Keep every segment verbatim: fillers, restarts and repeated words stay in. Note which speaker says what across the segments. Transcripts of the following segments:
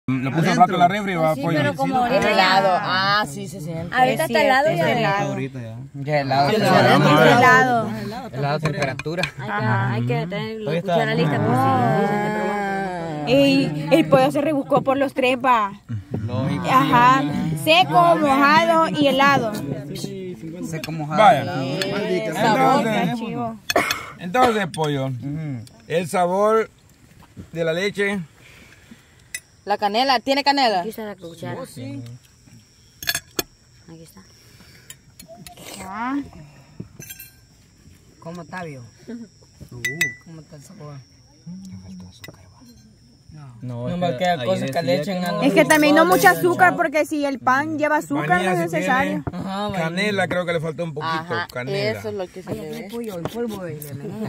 Speaker 1: Lo puse un rato en la refri y va a
Speaker 2: Sí,
Speaker 1: pollo.
Speaker 2: pero como ahorita
Speaker 3: Helado. Ah, sí, se siente.
Speaker 2: Ahorita está helado ya.
Speaker 4: Ahorita ya.
Speaker 5: Ya helado.
Speaker 2: Helado.
Speaker 5: Helado a temperatura.
Speaker 2: Hay que tener la cuchara lista por si.
Speaker 6: Y el pollo se rebuscó por los tres, va. Ajá. Seco, mojado y helado.
Speaker 5: Seco mojado.
Speaker 1: Vaya.
Speaker 6: Sabor,
Speaker 1: Entonces,
Speaker 6: chivo.
Speaker 1: entonces, pollo, el sabor de la leche.
Speaker 3: La canela, ¿tiene canela?
Speaker 2: Aquí está la cuchara. Aquí está.
Speaker 5: ¿Cómo está, viejo? ¿Cómo está el sabor?
Speaker 4: No,
Speaker 5: No me queda cosa que le echen a
Speaker 6: Es que también no mucho azúcar porque si el pan lleva azúcar no
Speaker 1: Vanilla
Speaker 6: es
Speaker 1: si
Speaker 6: necesario.
Speaker 1: tiene,
Speaker 5: Ajá,
Speaker 1: canela creo que le faltó un poquito.
Speaker 3: Ajá,
Speaker 1: Canela.
Speaker 3: eso es lo que se le ve.
Speaker 5: pollo, el polvo de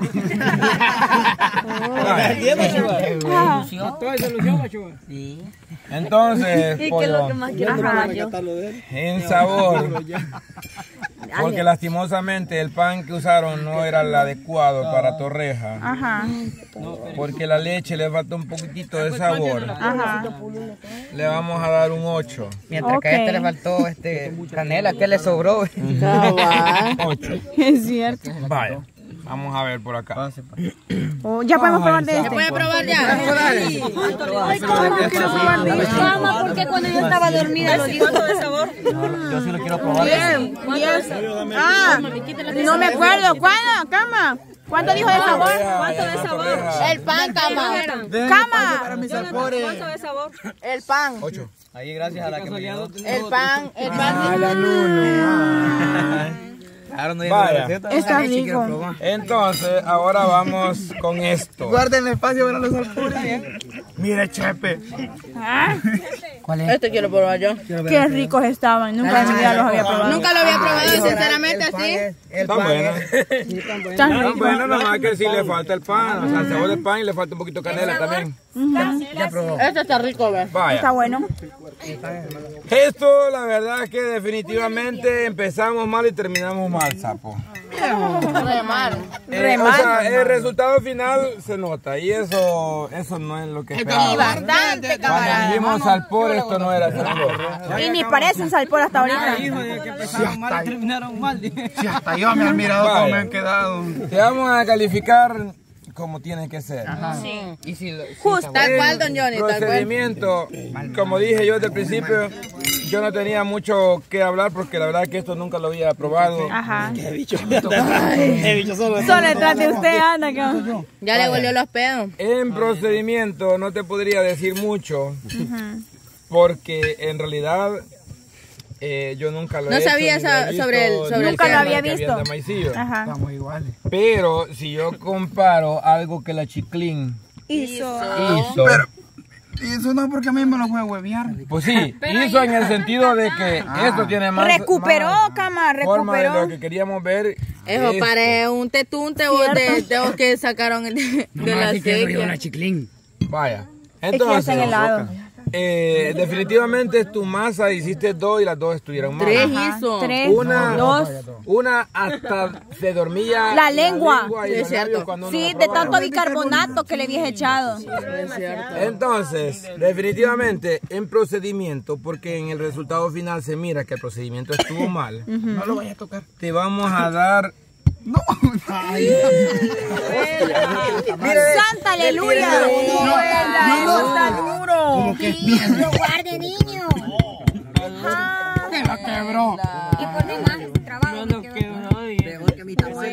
Speaker 1: Vaya.
Speaker 5: Sí.
Speaker 1: Entonces,
Speaker 2: ¿Y qué es
Speaker 1: pollo,
Speaker 2: lo que más quiero probar yo?
Speaker 1: en sabor, porque lastimosamente el pan que usaron no era el adecuado para torreja,
Speaker 6: Ajá.
Speaker 1: porque la leche le falta un poquitito de sabor.
Speaker 6: Ajá.
Speaker 1: Le vamos a dar un ocho.
Speaker 5: Mientras que a este
Speaker 6: Ok.
Speaker 5: le faltó este canela, que le sobró.
Speaker 1: ocho.
Speaker 6: Es cierto.
Speaker 1: Vaya, vamos a ver por acá.
Speaker 6: Oh, ya podemos probar de este.
Speaker 3: ¿Puede probar ya?
Speaker 6: Ay, ¿cómo no quiero probar de este?
Speaker 2: Mamá, porque cuando yo estaba dormida lo dijo.
Speaker 4: yo sí lo quiero probar.
Speaker 6: Bien, bien. Ah, no me acuerdo. ¿Cuándo? Cama. ¿Cuánto dijo de sabor?
Speaker 1: ¿Cuánto de sabor?
Speaker 3: El pan, cama.
Speaker 6: Cama.
Speaker 4: Para mis alpores.
Speaker 3: El pan.
Speaker 1: ocho.
Speaker 4: Ahí gracias a la que me ayudó.
Speaker 3: El pan. El pan.
Speaker 4: Claro, no
Speaker 1: Vaya.
Speaker 6: Está rico.
Speaker 1: Entonces, ahora vamos con esto.
Speaker 4: Guarden espacio para los alpores.
Speaker 1: Mire, Chepe.
Speaker 5: ¿Cuál es?
Speaker 3: Este quiero probar yo.
Speaker 6: Qué ricos estaban. Nunca en mi vida los había probado.
Speaker 3: Nunca lo había probado, sinceramente, así.
Speaker 4: El
Speaker 1: Tan
Speaker 4: pan
Speaker 1: bueno.
Speaker 4: es-
Speaker 6: Tan
Speaker 1: Tan
Speaker 6: rico.
Speaker 1: bueno, nomás que sí le falta el pan. O sea, el sabor del pan y le falta un poquito de canela también.
Speaker 3: Este está rico, ¿ves?
Speaker 6: Está
Speaker 1: Vaya.
Speaker 6: bueno.
Speaker 1: Esto, la verdad es que definitivamente empezamos mal y terminamos mal, sapo.
Speaker 3: Remar.
Speaker 1: Eh, o sea, el resultado final se nota y eso, eso no es lo que esperábamos.
Speaker 3: Bastante,
Speaker 1: Cuando
Speaker 3: camarada.
Speaker 1: dijimos salpor, esto no era salpor.
Speaker 6: Y ni parecen salpor hasta ahorita.
Speaker 4: Sí, hasta yo me he admirado
Speaker 1: Vaya.
Speaker 4: cómo me han quedado.
Speaker 1: Te vamos a calificar como tiene que ser.
Speaker 5: Y si lo,
Speaker 6: Justo.
Speaker 3: Tal cual, don Johnny, tal cual.
Speaker 1: Procedimiento, como dije yo desde el principio, yo no tenía mucho que hablar porque la verdad que esto nunca lo había probado.
Speaker 6: Ajá.
Speaker 4: He dicho solo.
Speaker 6: Solo detrás de usted anda, cabrón.
Speaker 3: Ya le volvió los pedos.
Speaker 1: En procedimiento no te podría decir mucho porque en realidad eh, yo nunca lo
Speaker 3: No
Speaker 1: he hecho,
Speaker 3: sabía
Speaker 1: ni lo he
Speaker 3: so-
Speaker 1: visto,
Speaker 3: sobre el-
Speaker 1: ni
Speaker 3: sobre
Speaker 1: el
Speaker 6: el Nunca lo había
Speaker 1: que
Speaker 6: visto.
Speaker 1: había de maicillo.
Speaker 6: Ajá.
Speaker 4: Estamos iguales.
Speaker 1: Pero si yo comparo algo que la Chiclín
Speaker 6: Hizo.
Speaker 1: hizo,
Speaker 4: Y eso no porque a mí me lo voy a huevear.
Speaker 1: pues sí, hizo en el sentido de que esto tiene más
Speaker 6: Recuperó,
Speaker 1: más
Speaker 6: cama,
Speaker 1: forma de lo
Speaker 6: recuperó.
Speaker 1: que queríamos ver.
Speaker 3: Eso
Speaker 1: esto.
Speaker 3: parece un tetunte o de, de los que sacaron de, de la sequía.
Speaker 5: chiclín.
Speaker 1: Vaya.
Speaker 6: Es que
Speaker 1: Entonces,
Speaker 6: hacen helado.
Speaker 1: eh, definitivamente tu masa hiciste dos y las dos estuvieron mal.
Speaker 3: Tres
Speaker 6: Ajá.
Speaker 3: hizo.
Speaker 6: Tres,
Speaker 1: Una,
Speaker 6: dos.
Speaker 1: una hasta se dormía
Speaker 6: La lengua.
Speaker 1: y
Speaker 3: Es
Speaker 1: los
Speaker 3: cierto.
Speaker 1: labios cuando uno
Speaker 6: Sí,
Speaker 1: la
Speaker 6: de
Speaker 1: probaba.
Speaker 6: tanto bicarbonato que le habías echado.
Speaker 1: Entonces, definitivamente en procedimiento, porque en el resultado final se mira que el procedimiento estuvo mal,
Speaker 4: No lo vayas a tocar.
Speaker 1: te vamos a dar.
Speaker 4: No.
Speaker 6: ¡Santa aleluya! ¡Muela, eso está duro!
Speaker 2: Lo guarde, niño.
Speaker 4: Te lo quebró.
Speaker 2: Y pone más trabajo.
Speaker 5: Peor que mi tamaño.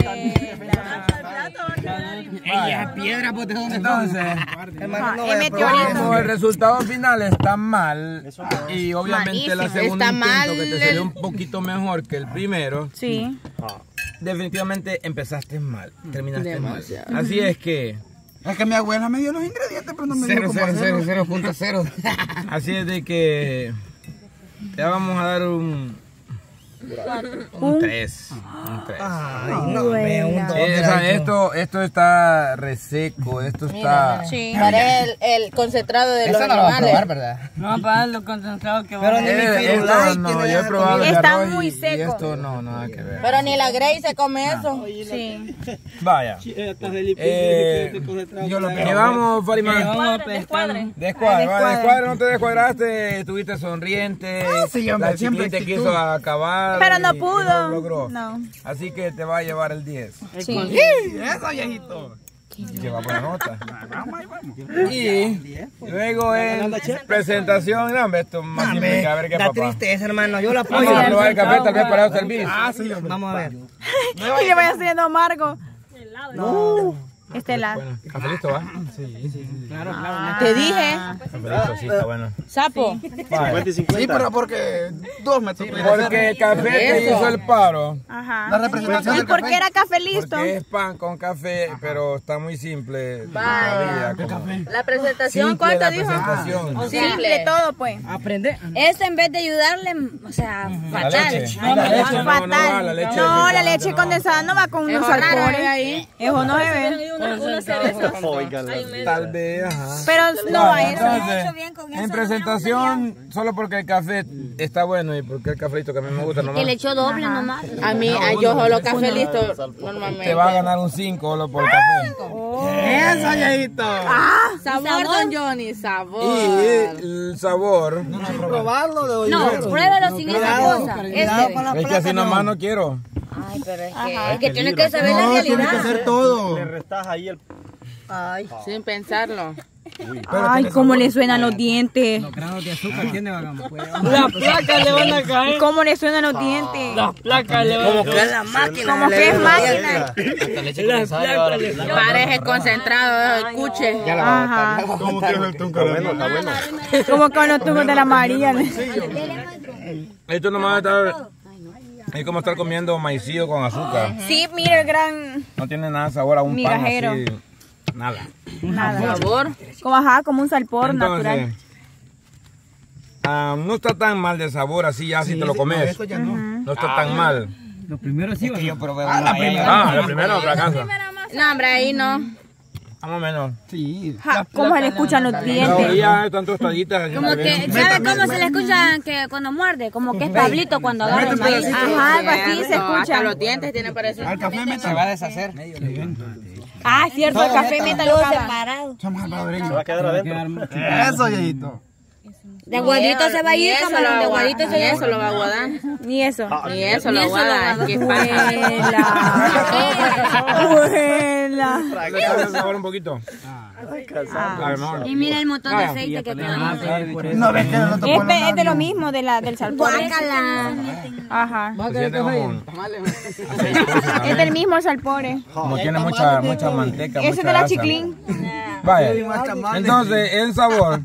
Speaker 5: Ella es piedra, pues de dónde
Speaker 1: Entonces,
Speaker 6: Ajá,
Speaker 4: no
Speaker 6: el
Speaker 4: vaya a
Speaker 6: meteorito.
Speaker 1: como el resultado final está mal, y obviamente la
Speaker 3: Malísimo.
Speaker 1: segunda
Speaker 3: Está mal
Speaker 1: intento que te
Speaker 3: el-
Speaker 1: salió un poquito mejor que el primero,
Speaker 6: Sí.
Speaker 1: definitivamente empezaste mal, terminaste mal. Así es que,
Speaker 4: Es que mi abuela me dio los ingredientes, pero no me
Speaker 5: cero,
Speaker 4: dijo cómo
Speaker 5: cero, cero,
Speaker 4: hacerlo.
Speaker 5: cero punto cero.
Speaker 1: así es de que te vamos a dar un Un tres. Un tres.
Speaker 5: Ay, no, ve un dos.
Speaker 1: Eh, o sea, esto, esto está reseco, esto está...
Speaker 6: Sí.
Speaker 3: Parece el, el concentrado de los
Speaker 5: Eso no lo va a
Speaker 3: animales.
Speaker 5: probar, ¿verdad?
Speaker 2: No, para lo concentrado que va.
Speaker 5: Pero ni mi
Speaker 1: Eh,
Speaker 5: Facebook
Speaker 1: esto
Speaker 5: Live
Speaker 1: no,
Speaker 5: tiene
Speaker 1: yo he
Speaker 5: nada
Speaker 1: probado el de
Speaker 6: Está
Speaker 1: arroz
Speaker 6: muy
Speaker 1: y, y
Speaker 6: seco.
Speaker 1: esto no, nada que ver.
Speaker 3: Pero ni la Grey se come eso.
Speaker 6: Sí.
Speaker 1: Vaya. Eh,
Speaker 4: Yo lo
Speaker 1: ¿Qué vamos, Farimán?
Speaker 2: Vamos a pescar.
Speaker 1: Descuadra, va, descuadra, no te descuadraste, estuviste sonriente,
Speaker 4: sí, hombre,
Speaker 1: la
Speaker 4: siempre
Speaker 1: chiquita
Speaker 4: actitud.
Speaker 1: quiso acabar.
Speaker 6: Pero no
Speaker 1: y- y
Speaker 6: pudo.
Speaker 1: lo logró.
Speaker 6: No.
Speaker 1: Así que te va a llevar el diez.
Speaker 6: Sí.
Speaker 4: Eso, viejito.
Speaker 1: Y lleva buena nota. Y luego en presentación, no, hombre, esto es más simple que a ver qué
Speaker 5: Da
Speaker 1: papá.
Speaker 5: tristeza, hermano. Yo lo apoyo.
Speaker 1: Vamos a probar el café, tal vez para eso servir.
Speaker 4: Ah, sí, hombre.
Speaker 5: Vamos a ver.
Speaker 6: Y le voy haciendo amargo. No. Este helado.
Speaker 1: Bueno, café listo, ¿va?
Speaker 3: Te dije,
Speaker 1: Café listo, sí, está bueno.
Speaker 3: sapo.
Speaker 1: Vale.
Speaker 4: Sí, pero porque dos me tocó.
Speaker 1: Porque el café que hizo el paro,
Speaker 6: Ajá.
Speaker 4: La representación
Speaker 6: ¿Y
Speaker 4: del
Speaker 6: por
Speaker 4: café.
Speaker 6: qué era café listo?
Speaker 1: porque es pan con café, pero está muy simple. todavía, como-
Speaker 3: La presentación,
Speaker 1: Simple
Speaker 3: ¿cuánto
Speaker 1: la
Speaker 3: dijo?
Speaker 1: presentación.
Speaker 6: Simple todo, pues.
Speaker 5: Aprende.
Speaker 2: Esto en vez de ayudarle, o sea,
Speaker 1: La
Speaker 2: fatal.
Speaker 1: leche. La leche no, no va,
Speaker 6: Fatal.
Speaker 1: la leche.
Speaker 6: No, la leche condensada no va con unos
Speaker 3: Eso raro,
Speaker 6: alcoholes.
Speaker 3: ¿eh? ahí.
Speaker 6: Eso no se ve.
Speaker 2: Una, una cereza.
Speaker 1: Tal vez, ajá.
Speaker 6: Pero no va
Speaker 1: Vale,
Speaker 6: eso.
Speaker 1: entonces, en presentación, solo porque el café está bueno y porque el cafecito que a mí me gusta
Speaker 2: Que le
Speaker 1: nomás,
Speaker 2: echó doble nomás.
Speaker 3: A mí, a yo solo café listo normalmente.
Speaker 1: te va a ganar un cinco solo por el café.
Speaker 4: Eso, viejito.
Speaker 3: Sabor, don Johnny, sabor.
Speaker 1: Y el sabor,
Speaker 5: Probarlo de
Speaker 2: No, pruébalo sin esa cosa. Este.
Speaker 1: es que así nomás no quiero.
Speaker 2: Ay, pero es que, es que tiene que saber la
Speaker 4: No, tiene que
Speaker 2: realidad.
Speaker 4: hacer todo.
Speaker 3: Ay, sin pensarlo.
Speaker 6: Ay, cómo le suenan los dientes.
Speaker 5: granos de azúcar tiene, vagamos.
Speaker 2: Las placas le van a caer.
Speaker 6: ¿Cómo le suenan los dientes?
Speaker 2: Las placas le van a
Speaker 5: Como que es la máquina.
Speaker 6: Como que es máquina.
Speaker 2: Las placas le van a
Speaker 3: Parece concentrado, escuche.
Speaker 6: Ajá.
Speaker 4: ¿Cómo que es el tunco? Está bueno.
Speaker 6: Como con los tubos de la María.
Speaker 1: Esto nomás está, es como estar comiendo maicillo con azúcar.
Speaker 6: Sí, mira el gran
Speaker 1: No tiene nada de sabor a un
Speaker 6: Migajero.
Speaker 1: pan así, nada.
Speaker 6: nada.
Speaker 3: Sabor.
Speaker 6: Como ajá, como un salpor natural.
Speaker 1: Entonces, ah, no está tan mal de sabor así ya si te lo comes.
Speaker 4: Esto ya no.
Speaker 1: No está tan mal.
Speaker 5: Lo primero sí, yo probé
Speaker 4: Ah, la primera.
Speaker 1: Ah, lo primero, otra casa.
Speaker 3: No, hombre, ahí no.
Speaker 1: Más o menos.
Speaker 4: Sí.
Speaker 6: Ja, ¿cómo se le escuchan los
Speaker 1: Las
Speaker 6: dientes?
Speaker 1: orillas están tostaditas.
Speaker 2: Como que, ¿sabe cómo se le escucha que cuando muerde? Como que es Pablito cuando agarra el maíz.
Speaker 6: Ajá, algo así se
Speaker 3: Cierto,
Speaker 6: escucha.
Speaker 3: hasta los dientes tienen parecido.
Speaker 4: Al café me
Speaker 5: se va a deshacer.
Speaker 6: Ah, cierto, el café meta lo acaba.
Speaker 4: Somos salvadoreños.
Speaker 5: Va a quedar adentro.
Speaker 4: Eso, viejito.
Speaker 2: De aguadito se va a ir,
Speaker 3: Ni eso
Speaker 2: camarón,
Speaker 3: lo
Speaker 2: de
Speaker 3: agua-
Speaker 2: aguadito se
Speaker 3: ni
Speaker 2: va a
Speaker 3: eso lo va a aguadar.
Speaker 6: Ni eso.
Speaker 3: Ni eso
Speaker 2: Ni
Speaker 3: lo
Speaker 2: eso lo
Speaker 3: aguada. Qué pasa.
Speaker 6: Abuela.
Speaker 1: Le cambia el sabor un poquito. A lo mejor.
Speaker 2: Y mira el montón de aceite que quedó.
Speaker 4: No ves que no te
Speaker 6: Es
Speaker 4: ponen
Speaker 6: de, es de lo mismo de la, del salpor.
Speaker 2: Guácala.
Speaker 6: Ajá.
Speaker 1: Se siente como,
Speaker 6: Es del mismo salpore.
Speaker 1: como tiene mucha, mucha manteca.
Speaker 6: Ese
Speaker 1: mucha
Speaker 6: es de la
Speaker 1: grasa.
Speaker 6: chiclín.
Speaker 1: Vaya. Entonces, el sabor.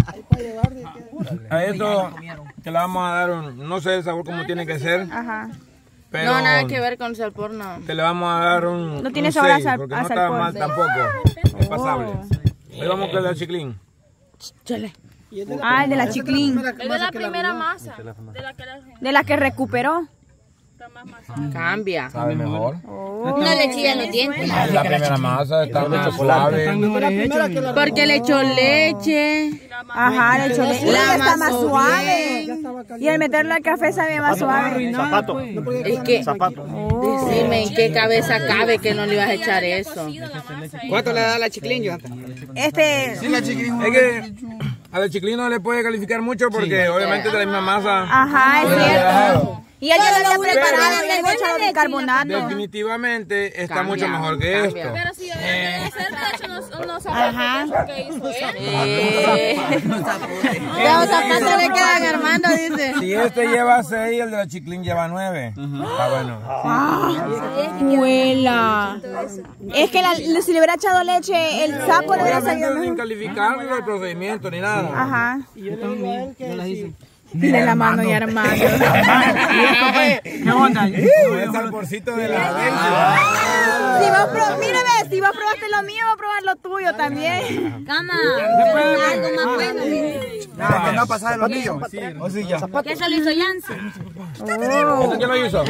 Speaker 1: A esto te le vamos a dar un, no sé el sabor como tiene que ser,
Speaker 6: Ajá.
Speaker 1: pero
Speaker 3: No, nada que ver con salpor, no.
Speaker 1: te le vamos a dar un,
Speaker 6: No tiene
Speaker 1: un
Speaker 6: sabor a
Speaker 1: seis,
Speaker 6: sal-
Speaker 1: porque
Speaker 6: a
Speaker 1: no está
Speaker 6: salpor.
Speaker 1: mal tampoco, es pasable. Hoy vamos con el chiclín.
Speaker 6: Ah, el de la chiclín.
Speaker 3: Es de la primera masa.
Speaker 6: De la que recuperó.
Speaker 3: Cambia.
Speaker 1: Sabe mejor.
Speaker 2: Una lechilla en los dientes.
Speaker 1: La primera masa está mucho suave.
Speaker 3: Porque le echó leche.
Speaker 6: Ajá, le echó leche.
Speaker 3: La
Speaker 6: Uy, está más
Speaker 3: amasó
Speaker 6: suave. Y al meterlo al café sabe más suave.
Speaker 3: Es que, decime en qué cabeza cabe que no le ibas a echar eso.
Speaker 5: ¿Cuánto le da la chiclín, Jonathan?
Speaker 6: Este,
Speaker 1: Es que a la chiclín no le puede calificar mucho porque obviamente es de la misma masa.
Speaker 6: ajá, es cierto. Y él ya lo había preparado,
Speaker 2: Pero-
Speaker 6: le había echado bicarbonato.
Speaker 1: Definitivamente está
Speaker 3: Cambia,
Speaker 1: mucho mejor que esto.
Speaker 3: cambia.
Speaker 7: Pero si yo de hacer, de hecho, no, no
Speaker 6: Ajá.
Speaker 7: sabemos qué hizo él.
Speaker 3: Eh, Los zapatos le quedan a Armando, dice.
Speaker 1: Si este lleva seis, el de la chiclín lleva nueve. Está bueno.
Speaker 6: Abuela. Es que la- si le hubiera echado leche, el sapo le hubiera
Speaker 1: Obviamente
Speaker 6: salido
Speaker 1: sin
Speaker 6: mejor.
Speaker 1: calificarlo el procedimiento ni nada.
Speaker 6: Ajá.
Speaker 5: Yo también, yo las hice.
Speaker 6: De la mano y Armando.
Speaker 5: ¿Qué onda?
Speaker 1: El saborcito de la leche.
Speaker 6: Si vos, pro- mírame, si vos probaste lo mío, voy a probar lo tuyo también.
Speaker 2: Cama, algo más bueno.
Speaker 4: No, no pasar los niños. O sí, ya.
Speaker 2: ¿Qué eso lo hizo Yancy?
Speaker 1: ¿Eso quién lo hizo?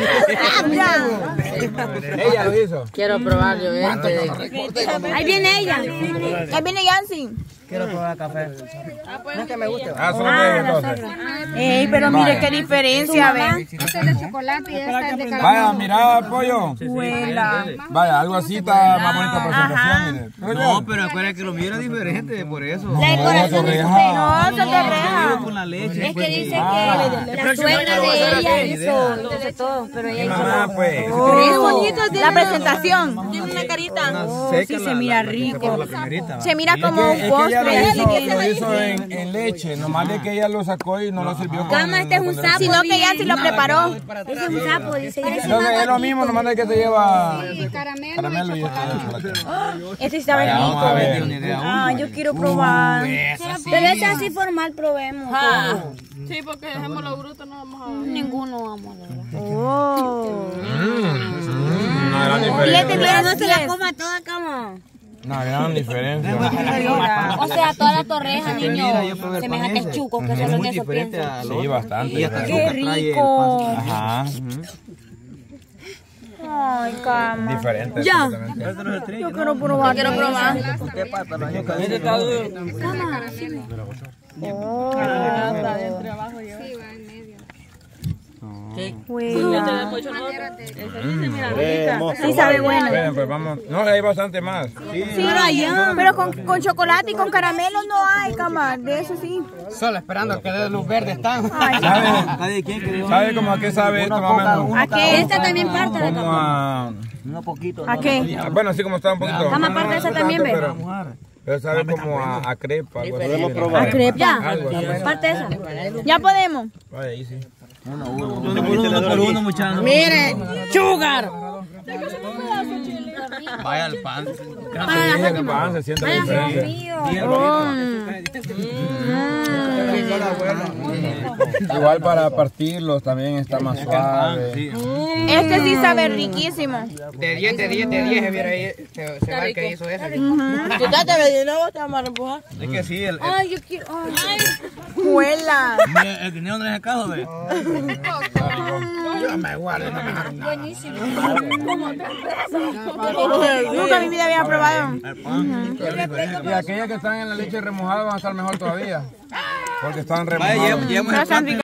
Speaker 1: Ella lo hizo.
Speaker 3: Quiero probar yo este.
Speaker 2: Ahí viene ella.
Speaker 6: Ahí viene Yancy.
Speaker 5: Quiero probar café. No es que me guste.
Speaker 1: Ah, solo que entonces.
Speaker 6: Ey, pero mire qué diferencia, ve.
Speaker 2: Este es de chocolate y esta es de caramelo.
Speaker 1: Vaya, mira, pollo.
Speaker 6: Huela.
Speaker 1: Vaya, algo así está más bonita presentación. Mire.
Speaker 5: No, pero acuérdate que lo mío era diferente, por eso.
Speaker 2: La decoración es diferente.
Speaker 6: No, son de reja.
Speaker 5: Con la leche.
Speaker 2: Es que dice que la suegra de ella hizo, hizo todo, pero ella hizo
Speaker 1: Mamá, pues.
Speaker 6: Oh, la presentación.
Speaker 2: tiene una carita.
Speaker 6: Oh, sí, se mira rico.
Speaker 5: La primerita.
Speaker 6: Se mira
Speaker 1: Es
Speaker 6: como
Speaker 1: que,
Speaker 6: un
Speaker 1: es que ella
Speaker 6: postre.
Speaker 1: lo hizo, lo hizo en, en leche, nomás de que ella lo sacó y no lo sirvió con...
Speaker 2: Cama, este es un sapo.
Speaker 6: Sino que Yancy lo preparó.
Speaker 2: Ese es un sapo, dice.
Speaker 1: Entonces es lo mismo, nomás de que te lleva
Speaker 2: Caramelo.
Speaker 1: caramelo y esto.
Speaker 6: Este sí sabe
Speaker 1: Vamos a
Speaker 6: rico.
Speaker 1: ver.
Speaker 6: Ah, yo quiero probar.
Speaker 2: Pero ese así formal, probemos.
Speaker 7: Sí, porque dejémoslo bruto, no vamos a ver.
Speaker 2: Ninguno vamos a ver.
Speaker 6: Oh.
Speaker 1: Una gran
Speaker 6: Siete,
Speaker 1: diferencia.
Speaker 6: diez,
Speaker 2: No se la
Speaker 6: diez.
Speaker 2: coma toda, cama.
Speaker 1: Una gran diferencia.
Speaker 2: O sea, toda la torreja, niño.
Speaker 5: Mira, yo probé el
Speaker 2: Semejantes
Speaker 5: pan ese.
Speaker 2: chucos, que
Speaker 5: Es
Speaker 2: son los
Speaker 5: muy
Speaker 2: que eso
Speaker 5: diferente
Speaker 2: piensan.
Speaker 5: a
Speaker 1: Sí,
Speaker 5: lo
Speaker 1: bastante.
Speaker 5: Y hasta
Speaker 6: Qué
Speaker 5: azúcar trae el
Speaker 6: rico.
Speaker 5: pan.
Speaker 1: Ajá.
Speaker 6: Ay, cama.
Speaker 1: Diferente.
Speaker 6: Ya.
Speaker 1: absolutamente.
Speaker 6: Yo quiero probar.
Speaker 2: Quiero probar.
Speaker 5: ¿Qué pasa? No, yo casi está duro.
Speaker 6: Oh. Huela. Sí sabe bueno.
Speaker 1: Bueno, pues vamos. No, hay bastante más.
Speaker 6: Sí, pero con, con chocolate y con caramelo no hay, cama. De eso sí.
Speaker 5: Solo esperando que dé luz verde están.
Speaker 6: Ay,
Speaker 1: ¿Sabe?
Speaker 5: Nadie quiere que
Speaker 1: ¿Sabe cómo a qué sabe esto más o menos?
Speaker 6: ¿a qué?
Speaker 2: Esta también parte de
Speaker 1: Como a...
Speaker 5: uno poquito.
Speaker 6: ¿A qué?
Speaker 1: Ah, bueno, así como está un poquito.
Speaker 2: Cama, parte de esa también, ve.
Speaker 1: Pero, pero sabe como a, a crepa, algo así.
Speaker 6: A crepa.
Speaker 2: Ya,
Speaker 1: Algo así.
Speaker 2: parte de esa.
Speaker 6: Ya podemos.
Speaker 1: Vaya, ahí sí.
Speaker 5: Uno por uno, uno por uno, muchachos.
Speaker 3: Miren, sugar.
Speaker 5: Vaya al pan.
Speaker 1: Sí, el pan se siente diferente. Igual para partirlos también está más suave.
Speaker 6: Este sí sabe riquísimo.
Speaker 5: De diez, de diez, de diez, se viera ahí, se, se va el que hizo eso.
Speaker 3: Quítate, Medina, vos te vamos a empujar.
Speaker 5: Es que sí, el, el,
Speaker 2: Ay, yo quiero. Ay.
Speaker 6: Huela.
Speaker 5: mira, el guineo no es el caso, ve.
Speaker 6: Nunca en mi vida había probado.
Speaker 1: Y aquellas que están en la leche remojada van a estar mejor todavía. Porque están
Speaker 5: Vaya,
Speaker 1: remojadas.
Speaker 5: llevamos
Speaker 6: No
Speaker 5: el
Speaker 6: son
Speaker 5: pan.